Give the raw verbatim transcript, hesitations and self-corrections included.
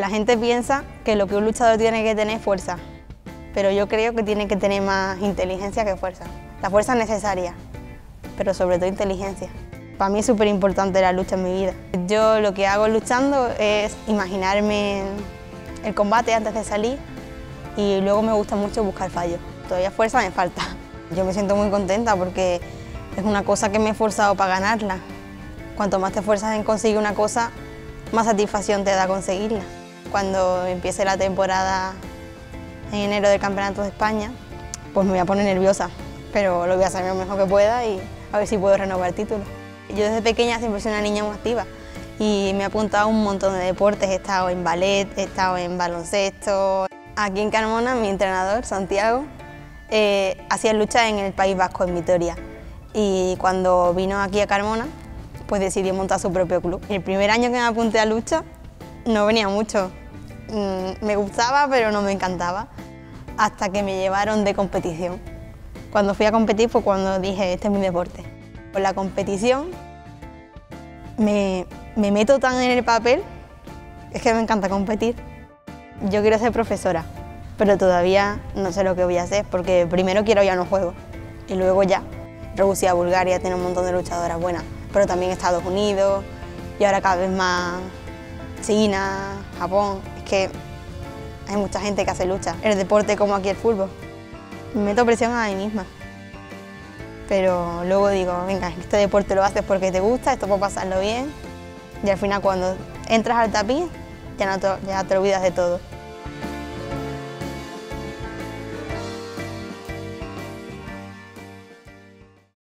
la gente piensa que lo que un luchador tiene que tener es fuerza, pero yo creo que tiene que tener más inteligencia que fuerza. La fuerza es necesaria, pero sobre todo inteligencia. Para mí es súper importante la lucha en mi vida. Yo lo que hago luchando es imaginarme el combate antes de salir y luego me gusta mucho buscar fallos. Todavía fuerza me falta. Yo me siento muy contenta porque es una cosa que me he esforzado para ganarla. Cuanto más te esfuerzas en conseguir una cosa, más satisfacción te da conseguirla. Cuando empiece la temporada en enero del Campeonato de España, pues me voy a poner nerviosa, pero lo voy a hacer lo mejor que pueda y a ver si puedo renovar el título. Yo desde pequeña siempre soy una niña muy activa y me he apuntado a un montón de deportes. He estado en ballet, he estado en baloncesto. Aquí en Carmona, mi entrenador, Santiago, eh, hacía lucha en el País Vasco, en Vitoria. Y cuando vino aquí a Carmona, pues decidió montar su propio club. El primer año que me apunté a lucha no venía mucho. Mm, me gustaba, pero no me encantaba. Hasta que me llevaron de competición. Cuando fui a competir fue cuando dije, este es mi deporte. Con la competición me, me meto tan en el papel, es que me encanta competir. Yo quiero ser profesora, pero todavía no sé lo que voy a hacer, porque primero quiero ir a unos juegos y luego ya. Rusia, Bulgaria, tiene un montón de luchadoras buenas, pero también Estados Unidos y ahora cada vez más China, Japón. Es que hay mucha gente que hace lucha. El deporte como aquí el fútbol. Me meto presión a mí misma. Pero luego digo, venga, este deporte lo haces porque te gusta, esto puede pasarlo bien. Y al final cuando entras al tapiz, ya, no te, ya te olvidas de todo.